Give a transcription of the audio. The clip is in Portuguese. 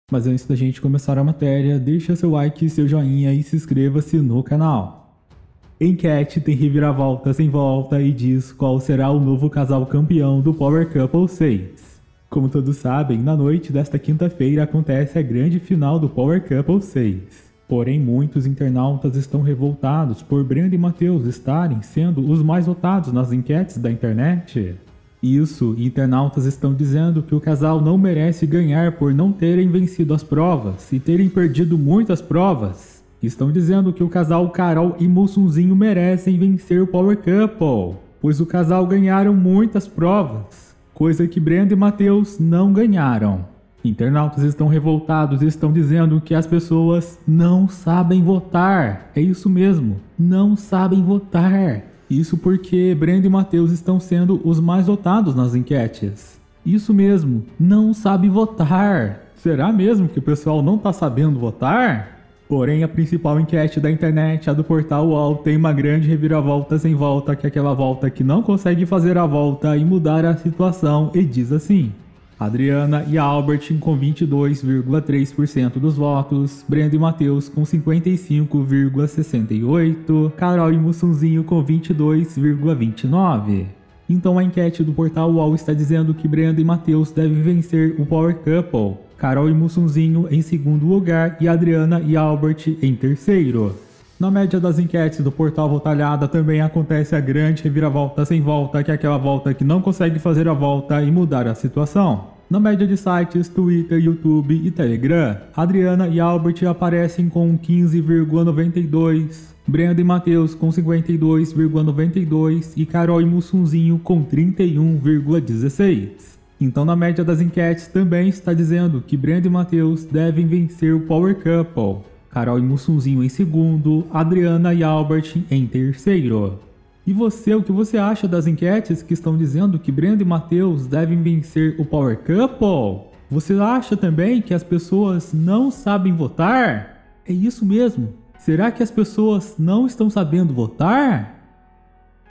Mas antes da gente começar a matéria, deixa seu like, seu joinha e se inscreva-se no canal. Enquete tem reviravolta sem volta e diz qual será o novo casal campeão do Power Couple 6. Como todos sabem, na noite desta quinta-feira acontece a grande final do Power Couple 6. Porém, muitos internautas estão revoltados por Brenda e Matheus estarem sendo os mais votados nas enquetes da internet. Isso, internautas estão dizendo que o casal não merece ganhar por não terem vencido as provas e terem perdido muitas provas. Estão dizendo que o casal Carol e Mussunzinho merecem vencer o Power Couple, pois o casal ganharam muitas provas, coisa que Brenda e Matheus não ganharam. Internautas estão revoltados e estão dizendo que as pessoas não sabem votar. É isso mesmo, não sabem votar. Isso porque Brenda e Matheus estão sendo os mais votados nas enquetes. Isso mesmo, não sabe votar. Será mesmo que o pessoal não está sabendo votar? Porém, a principal enquete da internet, a do portal UOL, tem uma grande reviravolta sem volta, que é aquela volta que não consegue fazer a volta e mudar a situação, e diz assim: Adriana e Albert com 22,3% dos votos, Brenda e Matheus com 55,68%, Carol e Mussunzinho com 22,29%. Então a enquete do portal UOL está dizendo que Brenda e Matheus devem vencer o Power Couple, Carol e Mussunzinho em segundo lugar e Adriana e Albert em terceiro. Na média das enquetes do portal Votalhada também acontece a grande reviravolta sem volta, que é aquela volta que não consegue fazer a volta e mudar a situação. Na média de sites, Twitter, YouTube e Telegram, Adriana e Albert aparecem com 15,92%, Brenda e Matheus com 52,92% e Carol e Mussunzinho com 31,16%. Então na média das enquetes também está dizendo que Brenda e Matheus devem vencer o Power Couple, Carol e Mussunzinho em segundo, Adriana e Albert em terceiro. E você, o que você acha das enquetes que estão dizendo que Brenda e Matheus devem vencer o Power Couple? Você acha também que as pessoas não sabem votar? É isso mesmo? Será que as pessoas não estão sabendo votar?